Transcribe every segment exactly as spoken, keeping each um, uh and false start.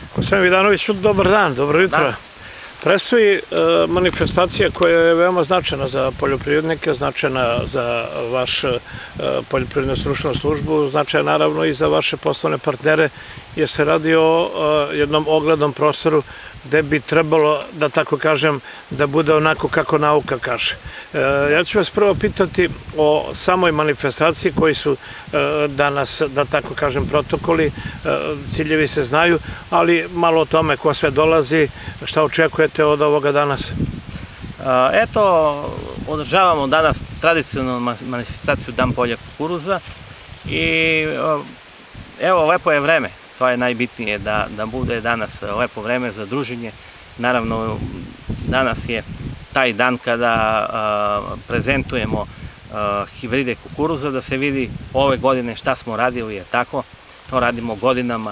Gospodin Vidanović, dobar dan, dobro jutro. Prestoji manifestacija koja je veoma značajna za poljoprivrednike, značajna za vašu poljoprivrednu stručnu službu, značajna naravno i za vaše poslovne partnere, jer se radi o jednom oglednom prostoru gde bi trebalo, da tako kažem, da bude onako kako nauka kaže. Ja ću vas prvo pitati o samoj manifestaciji koji su danas, da tako kažem, protokoli, ciljevi se znaju, ali malo o tome ko sve dolazi, šta očekujete od ovoga danas? Eto, održavamo danas tradicionalnu manifestaciju Dan polja kukuruza i evo, lepo je vreme. To je najbitnije, da bude danas lepo vreme za druženje. Naravno, danas je taj dan kada prezentujemo hibride kukuruza, da se vidi ove godine šta smo radili, je tako. To radimo godinama.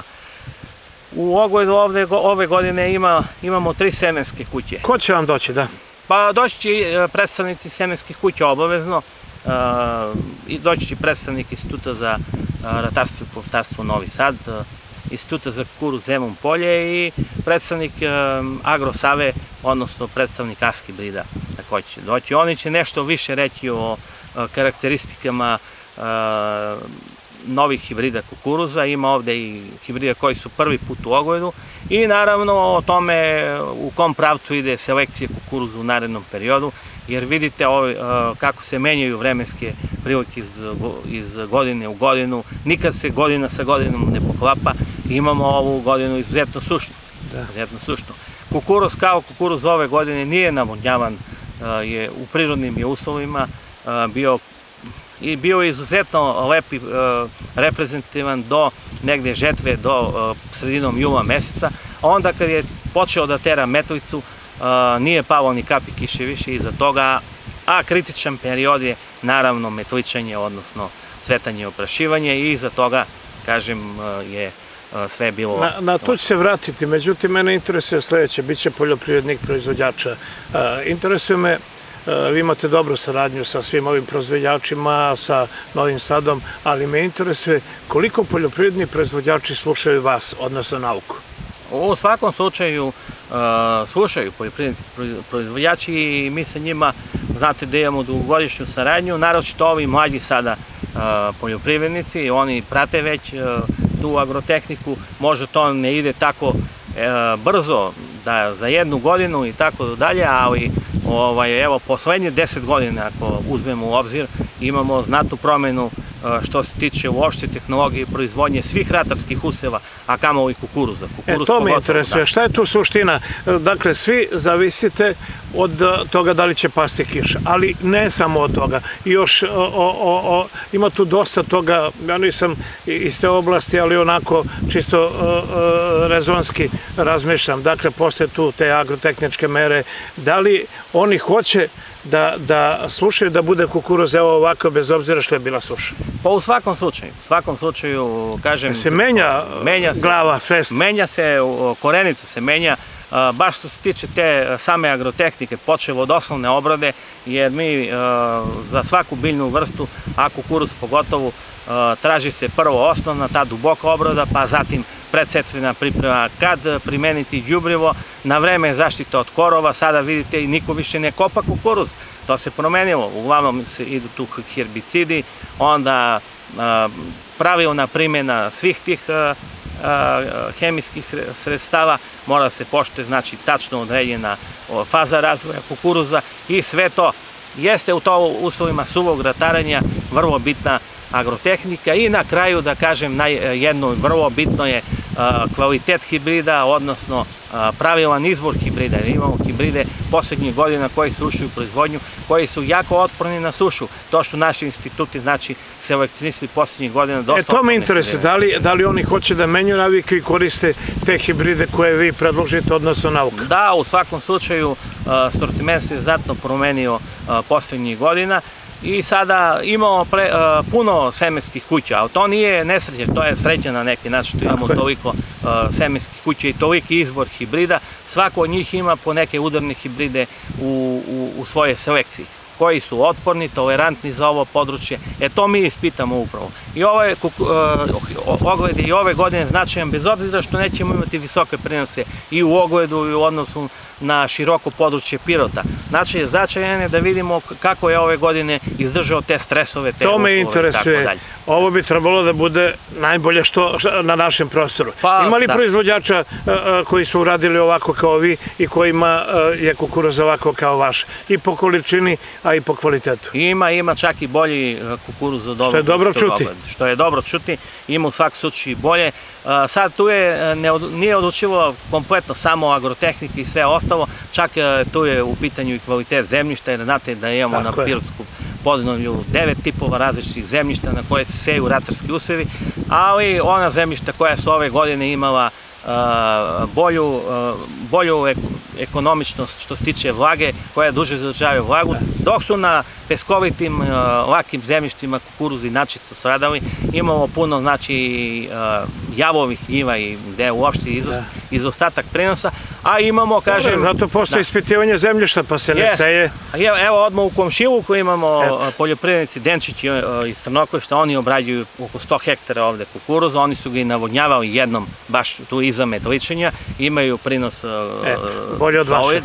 U Ogledu ove godine imamo tri semenske kuće. Ko će vam doći, da? Pa doći će predstavnici semenskih kuća obavezno. Doći će predstavnik Instituta za ratarstvo i povrtarstvo Novi Sad, Instituta za kukuruz Zemun Polje i predstavnik Agrosave, odnosno predstavnik A S hibrida takođe će doći. Oni će nešto više reći o karakteristikama novih hibrida kukuruza. Ima ovde i hibrida koji su prvi put u Ogledu i naravno o tome u kom pravcu ide selekcija kukuruza u narednom periodu, jer vidite kako se menjaju vremenske prilike iz godine u godinu, nikad se godina sa godinom ne poklapa, imamo ovu godinu izuzetno sušnu. Kukuruz kao kukuruz ove godine nije navodnjavan, u prirodnim je uslovima bio i bio je izuzetno lep i reprezentativan do negde žetve, do sredinom jula meseca, a onda kad je počeo da tera metlicu, nije palo ni kapi kiše više iza toga, a kritičan period je naravno metličanje, odnosno cvetanje i oprašivanje i iza toga, kažem, je sve bilo... Na to ću se vratiti, međutim, mene interesuje sledeće, bit će poljoprivrednik proizvođača. Interesuje me, vi imate dobru saradnju sa svim ovim proizvođačima, sa Novim Sadom, ali me interesuje koliko poljoprivredni proizvođači slušaju vas, odnosno nauku? U svakom slučaju slušaju poljoprivredni proizvođači i mi sa njima, znate da imamo dugogodišnju saradnju, naročito ovi mlađi sada poljoprivrednici, oni prate već tu agrotehniku, možda to ne ide tako brzo da za jednu godinu i tako dalje, ali evo poslednje deset godina ako uzmemo u obzir imamo znatnu promenu što se tiče uopšte tehnologije i proizvodnje svih ratarskih useva, a kamoli kukuruza. E, to me interesuje. Šta je tu suština? Dakle, svi zavisite od toga da li će pasti kiša, ali ne samo od toga. Još ima tu dosta toga, ja nisam iz te oblasti, ali onako čisto rezonski razmišljam. Dakle, postoje tu te agrotehničke mere. Da li oni hoće da slušaju da bude kukuruz evo ovako bez obzira što je bila suša? Pa u svakom slučaju, u svakom slučaju, kažem... Se menja glava, svest? Menja se, korenito se menja, baš što se tiče te same agrotehnike, počevo od osnovne obrade, jer mi za svaku biljnu vrstu, a kukuruz pogotovo, traži se prvo osnovna, ta duboka obrada, pa zatim predsetvena priprema, kad primeniti đubrivo, na vreme zaštita od korova, sada vidite i niko više ne kopa kukuruz, to se promenilo, uglavnom idu tu herbicidi, onda pravilna primjena svih tih hemijskih sredstava, mora se poštuje, znači tačno određena faza razvoja kukuruza i sve to jeste u to uslovima suvog ratarenja vrlo bitna agrotehnika i na kraju da kažem jedno vrlo bitno je kvalitet hibrida, odnosno pravilan izbor hibrida. Imamo hibride poslednjih godina koji su ušli u proizvodnju, koji su jako otporni na sušu. To što naši instituti, znači, selekcionisali poslednjih godina dosta otporne hibride. E, to me interesuje. Da li oni hoće da menju navike i koriste te hibride koje vi predložite, odnosno nauka? Da, u svakom slučaju sortiment se znatno promenio poslednjih godina i sada imamo puno semenskih kuća, ali to nije nesreće, to je sreća na neki način što imamo toliko semenskih kuća i toliki izbor hibrida. Svako od njih ima po neke udarne hibride u svojoj selekciji. koji su otporni, tolerantni za ovo područje. E to mi ispitamo upravo. I ovaj ogled je i ove godine značajan, bez obzira što nećemo imati visoke prinose i u ogledu i u odnosu na široko područje Pirota. Znači, značajan je da vidimo kako je ove godine izdržao te stresove, te uslove. To me interesuje. Ovo bi trebalo da bude najbolje što na našem prostoru. Ima li proizvođača koji su uradili ovako kao vi i kojima je kukuruz ovako kao vaš? I po količini, a i po kvalitetu. Ima, ima čak i bolji kukuruz od ovog. Što je dobro čuti. Što je dobro čuti, ima u svak slučaju bolje. Sad tu je, nije odlučivo kompletno samo agrotehnika i sve ostalo, čak tu je u pitanju i kvalitet zemljišta, jer znate da imamo na Pirotsku podneblju devet tipova različitih zemljišta na koje se seju ratarski usevi, ali ona zemljišta koja su ove godine imala bolju ekonomičnost što se tiče vlage, koja duže zadržavaju vlagu, dok su na peskovitim, lakim zemljištima kukuruzi načisto stradali. Imamo puno, znači, javovih njiva i gde je uopšte izostatak prinosa, a imamo, kažem... Zato postoji ispitivanje zemljišta, pa se ne seje. Evo, odmah u komšiluku imamo poljoprivrednici Denčić iz Crnokovišta, oni obrađuju oko sto hektara ovde kukuruza, oni su ga i navodnjavali jednom, baš tu iza metličenja, imaju prinos bolje od vaše.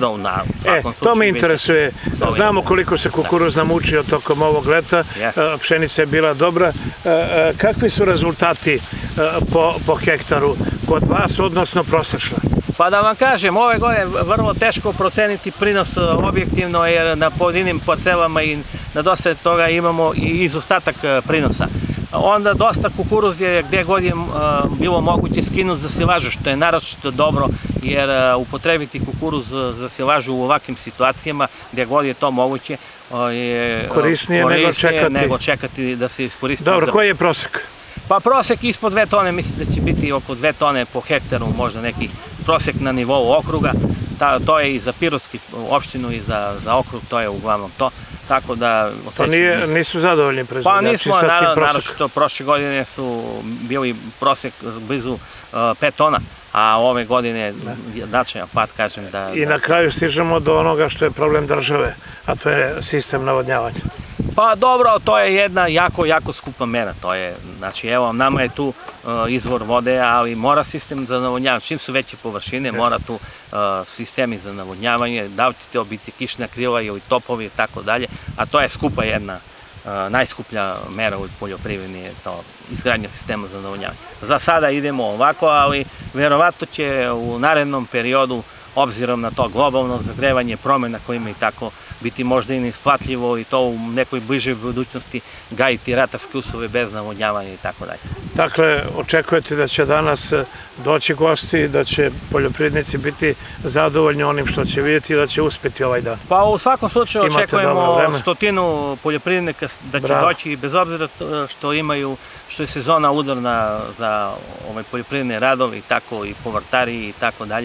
To me interesuje. Znamo koliko se kukuruz namučio tokom ovog leta, pšenica je bila dobra. Kakvi su rezultati po hektaru kod vas, odnosno prosečno? Pa da vam kažem, ove godine vrlo teško proceniti prinos objektivno, jer na pojedinim parcelama i na dosta toga imamo i izostatak prinosa. Onda dosta kukuruz je gde god je bilo moguće skinuti za silažu, što je naročito dobro, jer upotrebiti kukuruz za silažu u ovakvim situacijama, gde god je to moguće, je korisnije nego čekati da se iskoristi. Dobro, koji je prosek? Pa prosek ispod dve tone, mislim da će biti oko dve tone po hektaru, možda neki prosek na nivou okruga. To je i za Pirotsku opštinu i za okrug, to je uglavnom to. Tako da... To nisu zadovoljni proizvođači? Pa nismo, naročito prošle godine su bili prosek blizu pet tona, a ove godine značajan pad, kažem da... I na kraju stižemo do onoga što je problem države, a to je sistem navodnjavanja. Pa dobro, to je jedna jako, jako skupa mera. To je, znači, evo, nama je tu izvor vode, ali mora sistem za navodnjavanje. Čim su veće površine, mora tu sistemi za navodnjavanje, da li će to biti kišna krila ili topovi i tako dalje, a to je skupa jedna, najskuplja mera u poljoprivredi je to izgradnja sistema za navodnjavanje. Za sada idemo ovako, ali verovatno će u narednom periodu, obzirom na to globalno zagrevanje, promjena kojima i tako biti možda i neisplatljivo i to u nekoj bližoj budućnosti gajiti ratarske uslove bez navodnjavanja i tako dalje. Dakle, očekujete da će danas doći gosti, da će poljoprivrednici biti zadovoljni onim što će vidjeti i da će uspjeti ovaj dan? Pa u svakom slučaju očekujemo stotinu poljoprivrednika da će doći, bez obzira što imaju, što je sezona udarna za poljoprivredne radove i tako, i povrtari i tako dalje.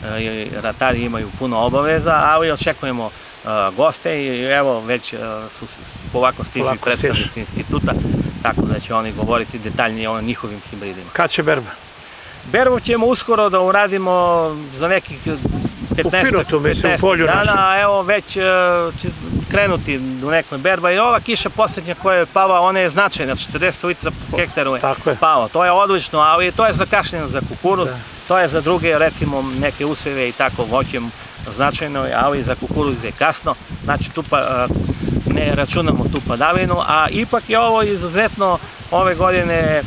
Ratari imaju puno obaveza, ali očekujemo goste i evo već su polako stižu i predstavnici instituta, tako da će oni govoriti detaljnije o njihovim hibridima. Kad će berba? Berbu ćemo uskoro da uradimo za nekih petnaestak dana, a evo već će krenuti do nekoj berba i ova kiša posljednja koja je pala, ona je značajna, četrdeset litra po hektaru je palo. To je odlično, ali to je zakašnjeno za kukuruz, to je za druge, recimo neke useve i tako voćem značajno, ali za kukuruz je kasno, znači tu ne računamo tu padavinu, a ipak je ovo izuzetno ove godine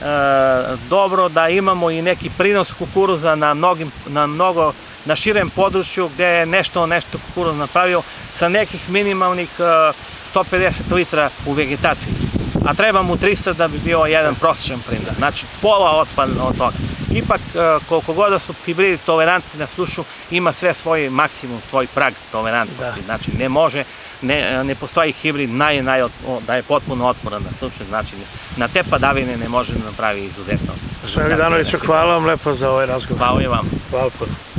dobro da imamo i neki prinos kukuruza na mnogo, na širem području gde je nešto, nešto kukuruz napravio sa nekih minimalnih sto pedeset litra u vegetaciji, a treba mu trista da bi bio jedan prosječan prinos, znači pola otpad od toga. Ipak, koliko god da su hibridi tolerantni na sušu, ima sve svoj maksimum, svoj prag tolerantnosti, znači ne može, ne postoji hibrid da je potpuno otporan na sušu, znači na te padavine ne može da napravi izuzetno. Gospodine Vidanoviću, hvala vam lepo za ovaj razgovor. Hvala i vam. Hvala puno.